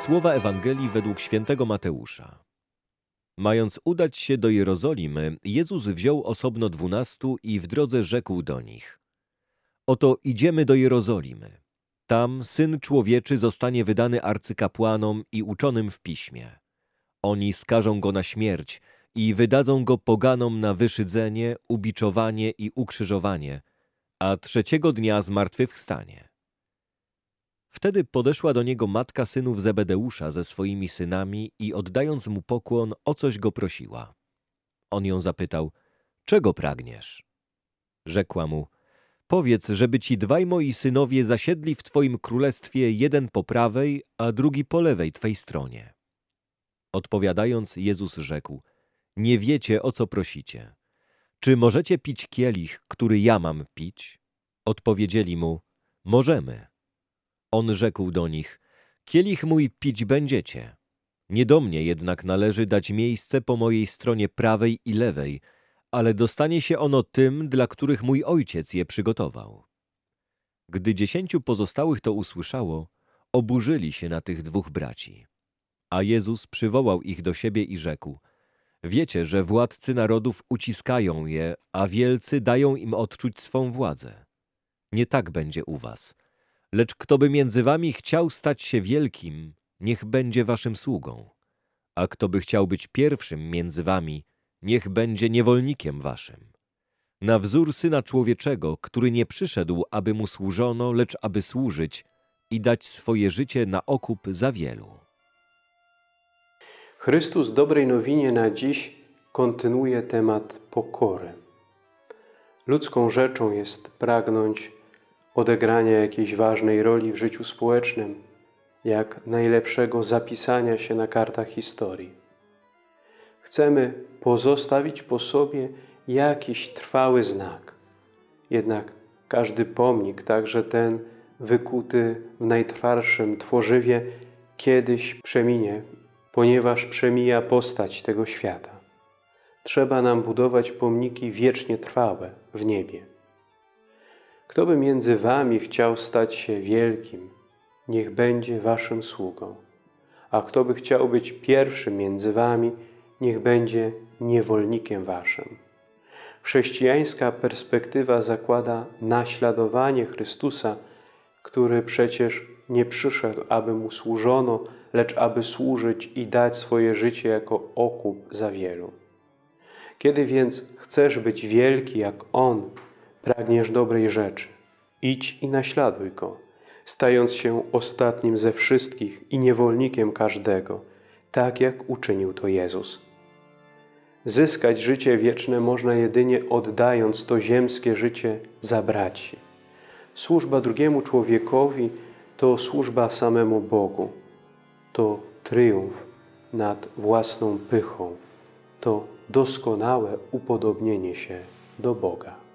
Słowa Ewangelii według świętego Mateusza. Mając udać się do Jerozolimy, Jezus wziął osobno 12 i w drodze rzekł do nich: Oto idziemy do Jerozolimy. Tam Syn Człowieczy zostanie wydany arcykapłanom i uczonym w piśmie. Oni skażą Go na śmierć i wydadzą Go poganom na wyszydzenie, ubiczowanie i ukrzyżowanie, a 3. dnia zmartwychwstanie. Wtedy podeszła do Niego matka synów Zebedeusza ze swoimi synami i oddając Mu pokłon, o coś Go prosiła. On ją zapytał: czego pragniesz? Rzekła Mu: powiedz, żeby ci 2 moi synowie zasiedli w Twoim królestwie, jeden po prawej, a drugi po lewej Twej stronie. Odpowiadając, Jezus rzekł: nie wiecie, o co prosicie. Czy możecie pić kielich, który ja mam pić? Odpowiedzieli Mu: możemy. On rzekł do nich: kielich mój pić będziecie. Nie do mnie jednak należy dać miejsce po mojej stronie prawej i lewej, ale dostanie się ono tym, dla których mój Ojciec je przygotował. Gdy 10 pozostałych to usłyszało, oburzyli się na tych 2 braci. A Jezus przywołał ich do siebie i rzekł: wiecie, że władcy narodów uciskają je, a wielcy dają im odczuć swą władzę. Nie tak będzie u was. Lecz kto by między wami chciał stać się wielkim, niech będzie waszym sługą. A kto by chciał być pierwszym między wami, niech będzie niewolnikiem waszym. Na wzór Syna Człowieczego, który nie przyszedł, aby Mu służono, lecz aby służyć i dać swoje życie na okup za wielu. Chrystus w dobrej nowinie na dziś kontynuuje temat pokory. Ludzką rzeczą jest pragnąć odegrania jakiejś ważnej roli w życiu społecznym, jak najlepszego zapisania się na kartach historii. Chcemy pozostawić po sobie jakiś trwały znak. Jednak każdy pomnik, także ten wykuty w najtwardszym tworzywie, kiedyś przeminie, ponieważ przemija postać tego świata. Trzeba nam budować pomniki wiecznie trwałe w niebie. Kto by między wami chciał stać się wielkim, niech będzie waszym sługą. A kto by chciał być pierwszym między wami, niech będzie niewolnikiem waszym. Chrześcijańska perspektywa zakłada naśladowanie Chrystusa, który przecież nie przyszedł, aby Mu służono, lecz aby służyć i dać swoje życie jako okup za wielu. Kiedy więc chcesz być wielki jak On, pragniesz dobrej rzeczy, idź i naśladuj Go, stając się ostatnim ze wszystkich i niewolnikiem każdego, tak jak uczynił to Jezus. Zyskać życie wieczne można jedynie oddając to ziemskie życie za braci. Służba drugiemu człowiekowi to służba samemu Bogu. To triumf nad własną pychą. To doskonałe upodobnienie się do Boga.